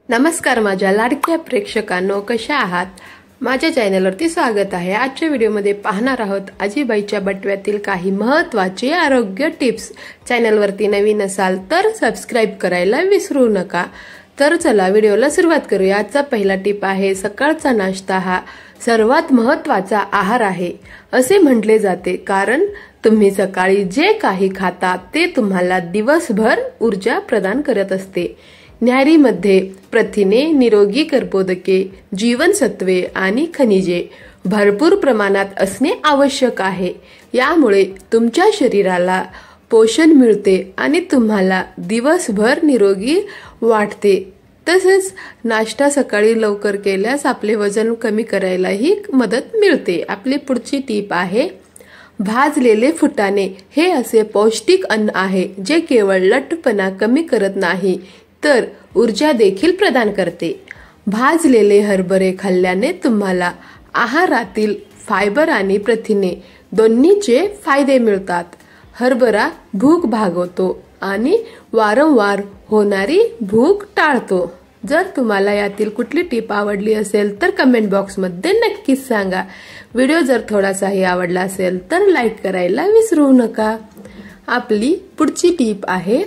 नमस्कार माझ्या लाडक्या प्रेक्षकांनो, कशा आहात? माझ्या चॅनलवरती स्वागत आहे। आजच्या व्हिडिओमध्ये पाहणार आहोत आजीबाईच्या बटव्यातील काही महत्त्वाचे आरोग्य टिप्स। चॅनलवरती नवीन असाल तर सबस्क्राइब करायला विसरू नका। तर चला व्हिडिओला सुरुवात करूया। आजचा पहिला टिप आहे, सकाळचा नाश्ता हा सर्वात महत्त्वाचा आहार आहे असे म्हटले जाते, कारण तुम्ही सकाळी जे काही खाता ते तुम्हाला दिवसभर ऊर्जा प्रदान करत असते। न्याहारीमध्ये प्रथिने, निरोगी कर्बोदके, जीवनसत्वे आणि खनिजे भरपूर प्रमाणात असणे आवश्यक आहे। यामुळे तुमच्या शरीराला पोषण मिळते आणि तुम्हाला दिवसभर निरोगी वाटते। तसेच नाश्ता सकाळी लवकर केल्यास आपले वजन कमी करायलाही मदत मिळते। आपली पुढची टीप आहे, भाजलेले फुटाणे हे असे पौष्टिक अन्न आहे जे केवळ लठ्ठपणा कमी करत नाही तर ऊर्जा देखील प्रदान करते। भाजलेले हरभरे खाल्ल्याने तुम्हाला आहारातील फायबर आणि प्रथिने दोन्हीचे फायदे मिळतात। हरभरा भूक भागवतो आणि वारंवार होणारी भूक टाळतो। जर तुम्हाला यातील कुठली टिप आवडली असेल तर कमेंट बॉक्समध्ये नक्कीच सांगा। व्हिडिओ जर थोडासाही आवडला असेल तर लाईक करायला विसरू नका। आपली पुढची टिप आहे,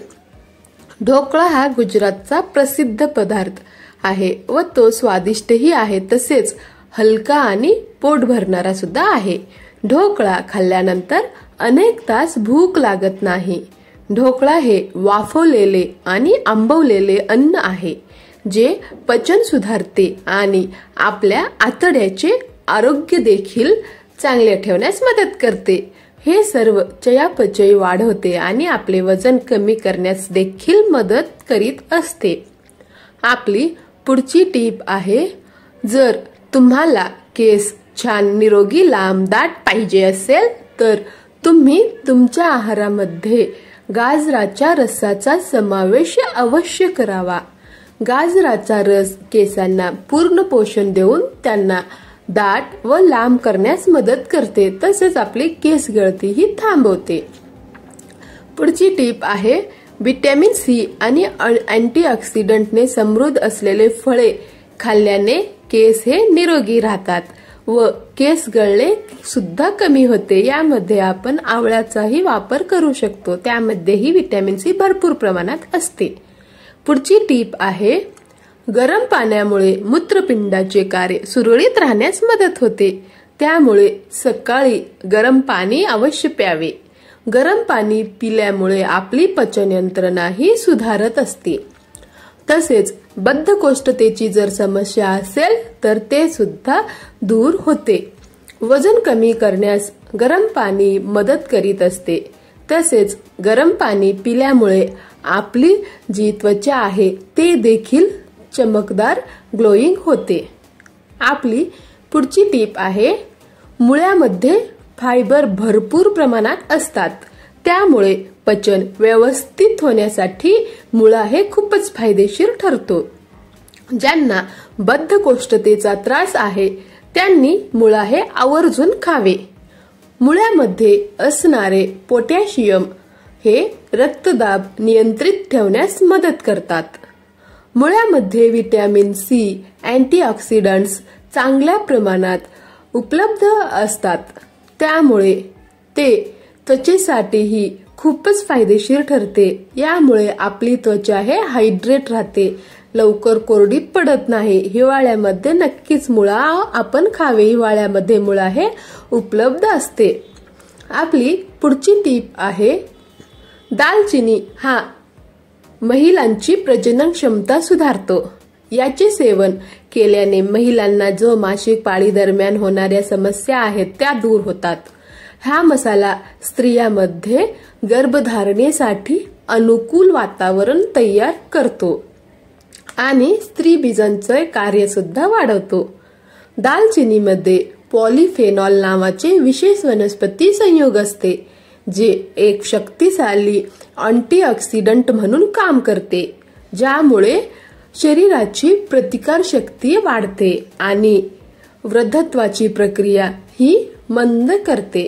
ढोकळा हा गुजरातचा प्रसिद्ध पदार्थ आहे व तो स्वादिष्टही आहे, तसेच हलका आणि पोट भरणारा सुद्धा आहे। ढोकळा खाल्ल्यानंतर अनेक तास भूक लागत नाही। ढोकळा हे वाफवलेले आणि आंबवलेले अन्न आहे जे पचन सुधारते आणि आपल्या आतड्याचे आरोग्य देखील चांगले ठेवण्यास मदत करते। हे सर्व चयापचय वाढवते आणि आपले वजन कमी करण्यास देखील मदत करीत असते। आपली पुढची टीप आहे, जर तुम्हाला केस छान निरोगी लांब दाट पाहिजे असेल तर तुम्ही तुमच्या आहारामध्ये गाजराच्या रसाचा समावेश अवश्य करावा। गाजराचा रस केसांना पूर्ण पोषण देऊन त्यांना दाट व लांब करण्यास मदत करते, तसेच आपली केस गळतीही थांबवते। पुढची टीप आहे, व्हिटॅमिन सी आणि अँटीऑक्सिडंटने समृद्ध असलेले फळे खाल्ल्याने केस हे निरोगी राहतात व केस गळणे सुद्धा कमी होते। यामध्ये आपण आवळ्याचाही वापर करू शकतो, त्यामध्येही व्हिटॅमिन सी भरपूर प्रमाणात असते। पुढची टीप आहे, गरम पाण्यामुळे मूत्रपिंडाचे कार्य सुरळीत राहण्यास मदत होते, त्यामुळे सकाळी गरम पाणी अवश्य प्यावे। गरम पाणी पिल्यामुळे आपली पचन यंत्रणाही सुधारत असते। तसेच बद्धकोष्ठतेची जर समस्या असेल तर ते सुद्धा दूर होते। वजन कमी करण्यास गरम पाणी मदत करीत असते, तसेच गरम पाणी पिल्यामुळे आपली जी त्वचा आहे ते देखील चमकदार ग्लोईंग होते। आपली पुढची टीप आहे, मुळ्यामध्ये फायबर भरपूर प्रमाणात असतात, त्यामुळे पचन व्यवस्थित होण्यासाठी मुळा हे खूपच फायदेशीर ठरतो। ज्यांना बद्धकोष्ठतेचा त्रास आहे त्यांनी मुळा हे आवर्जून खावे। मुळ्यामध्ये असणारे पोटॅशियम हे रक्तदाब नियंत्रित ठेवण्यास मदत करतात। मुळ्यामध्ये व्हिटॅमिन सी, अँटीऑक्सिडंट्स चांगल्या प्रमाणात उपलब्ध असतात, त्यामुळे ते त्वचेसाठीही खूपच फायदेशीर ठरते। यामुळे आपली त्वचा हे हायड्रेट राहते, लवकर कोरडी पडत नाही। हिवाळ्यामध्ये नक्कीच मुळा आपण खावे, हिवाळ्यामध्ये मुळा हे उपलब्ध असते। आपली पुढची टीप आहे, दालचिनी हा महिलांची प्रजनन क्षमता सुधारतो। याचे सेवन केल्याने महिलांना जो मासिक पाळी दरम्यान होणाऱ्या समस्या आहेत त्या दूर होतात। हा मसाला स्त्रियांमध्ये गर्भधारणेसाठी अनुकूल वातावरण तयार करतो आणि स्त्रीबीजांचे कार्य सुद्धा वाढवतो। दालचिनीमध्ये पॉलिफेनॉल नावाचे विशेष वनस्पती संयोग असते जे एक शक्तिशाली अँटीऑक्सिडंट म्हणून काम करते, ज्यामुळे शरीराची प्रतिकार शक्ती वाढते आणि वृद्धत्वाची प्रक्रिया ही मंद करते।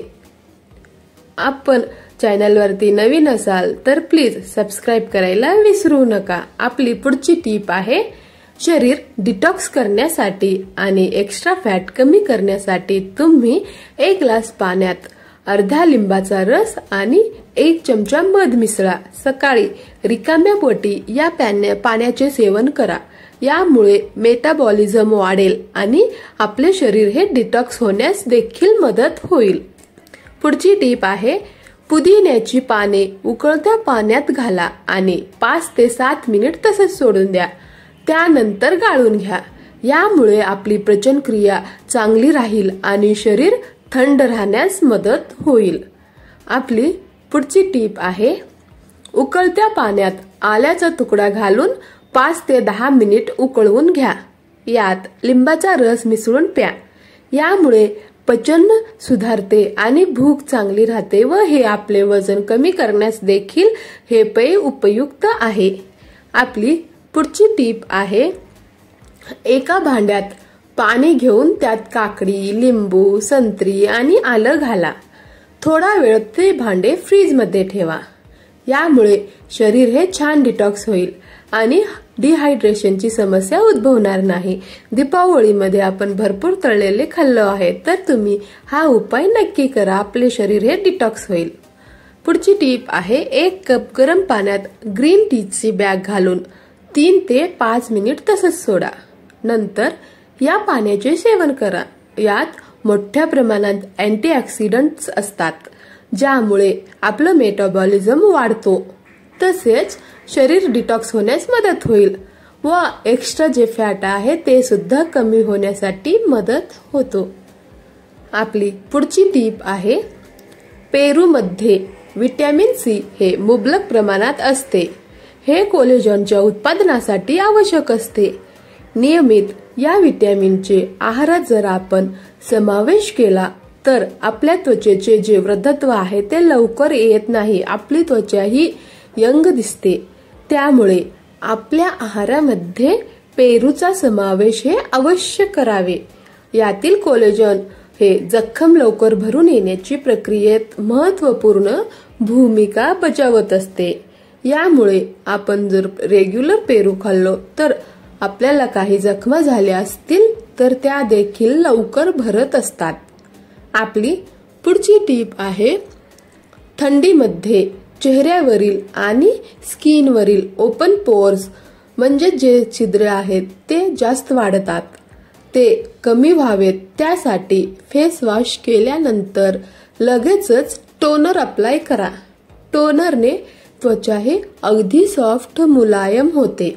आपण चॅनलवरती नवीन असाल तर प्लीज सबस्क्राइब करायला विसरू नका। आपली पुढची टीप आहे, शरीर डिटॉक्स करण्यासाठी आणि एक्स्ट्रा फॅट कमी करण्यासाठी तुम्ही 1 ग्लास पाण्यात अर्धा लिंबाचा रस आणि 1 चमचा मध मिसळा. सकाळी रिकाम्या पोटी या पाण्याचे सेवन करा. यामुळे मेटाबॉलिझम वाढेल आणि आपले शरीर हे डिटॉक्स होण्यास देखील मदत होईल. पुढची टीप आहे, पुदिन्याची पाने उकळत्या पाण्यात घाला आणि 5 ते 7 मिनिट तसंच सोडून द्या. त्यानंतर गाळून घ्या. यामुळे आपली पचन क्रिया चांगली राहील आणि शरीर थंड राहण्यास मदत होईल. आपली पुढची टीप आहे, उकळत्या पाण्यात आल्याचा तुकडा घालून 5 ते 10 मिनिट उकळवून घ्या. यात लिंबाचा रस मिसळून प्या. यामुळे पचन सुधारते आणि भूक चांगली राहते व हे आपले वजन कमी करण्यास देखील हे पेय उपयुक्त आहे. आपली पुढची टीप आहे, एका भांड्यात पाणी घेऊन त्यात काकडी, लिंबू, संत्री आणि आलं घाला. थोडा वेळ ते भांडे फ्रीजमध्ये ठेवा. यामुळे शरीर हे छान डिटॉक्स होईल आणि डिहायड्रेशनची समस्या उद्भवणार नाही. दीपावलीमध्ये आपण भरपूर तळलेले खाल्लं आहे, तर तुम्ही हा उपाय नक्की करा. आपले शरीर हे डिटॉक्स होईल. पुढची टीप आहे, 1 कप गरम पाण्यात ग्रीन टीची बॅग घालून 3 ते 5 मिनिट तसंच सोडा. नंतर या पाण्याचे सेवन करा. यात मोठ्या प्रमाणात अँटीऑक्सिडंट्स असतात, ज्यामुळे आपलं मेटाबॉलिझम वाढतो. तसेच शरीर डिटॉक्स होण्यास मदत होईल व एक्स्ट्रा जे फॅट आहे ते सुद्धा कमी होण्यासाठी मदत होतो. आपली पुढची टीप आहे, पेरूमध्ये व्हिटॅमिन सी हे मुबलक प्रमाणात असते. हे कोलेजनच्या उत्पादनासाठी आवश्यक असते. नियमित या व्हिटॅमिनचे आहारात जर आपण समावेश केला तर आपल्या त्वचेचे जे वृद्धत्व आहे ते लवकर येत नाही. आपली त्वचा ही यंग दिसते. त्यामुळे आपल्या आहारामध्ये पेरूचा समावेश हे अवश्य करावे. यातील कोलेजन हे जखम लवकर भरून येण्याची प्रक्रियेत महत्त्वपूर्ण भूमिका बजावत असते. यामुळे आपण जर रेग्युलर पेरू खाल्लो तर आपल्याला काही जखमा झाल्या असतील तर त्या देखील लवकर भरत असतात. आपली पुढची टीप आहे, थंडीमध्ये चेहऱ्यावरील आणि स्किनवरील ओपन पोर्स म्हणजे जे छिद्र आहेत ते जास्त वाढतात. ते कमी व्हावेत त्यासाठी फेस वॉश केल्यानंतर लगेचच टोनर अप्लाय करा. टोनरने त्वचा ही अगदी सॉफ्ट मुलायम होते.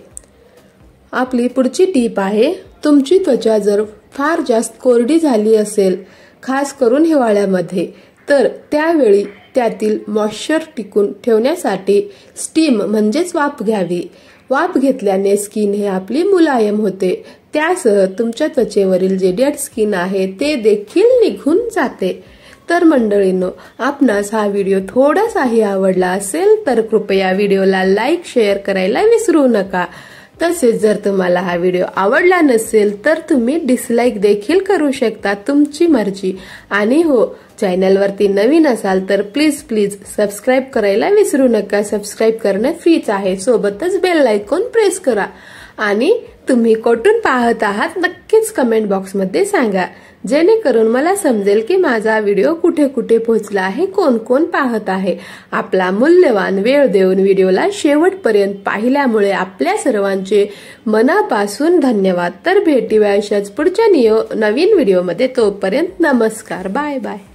आपली पुढची टीप आहे, तुमची त्वचा जर फार जास्त कोरडी झाली असेल, खास करून हिवाळ्यामध्ये, तर त्यावेळी त्यातील मॉइश्चर टिकून ठेवण्यासाठी स्टीम म्हणजेच वाफ घ्यावी. वाफ घेतल्याने स्किन हे आपली मुलायम होते. त्यासह तुमच्या त्वचेवरील जे डेड स्किन आहे ते देखील निघून जाते. तर मंडळींनो, आपणास हा व्हिडिओ थोडासाही आवडला असेल तर कृपया व्हिडिओला लाईक, शेअर करायला विसरू नका. तसेच जर तुम्हाला हा व्हिडिओ आवडला नसेल तर तुम्ही डिसलाईक देखील करू शकता, तुमची मर्जी. आणि हो, चॅनलवरती नवीन असाल तर प्लीज सबस्क्राईब करायला विसरू नका. सबस्क्राईब करणं फ्रीच आहे. सोबतच बेल आयकॉन प्रेस करा. आणि तुम्ही कुठून पाहत आहात नक्कीच कमेंट बॉक्समध्ये सांगा, जेणेकरून मला समजेल की माझा व्हिडिओ कुठे कुठे पोहोचला आहे, कोण कोण पाहत आहे. आपला मूल्यवान वेळ देऊन व्हिडिओला शेवटपर्यंत पाहिल्यामुळे आपल्या सर्वांचे मनापासून धन्यवाद. तर भेटूया अशाच पुढच्या नवीन व्हिडिओमध्ये. तोपर्यंत नमस्कार, बाय बाय.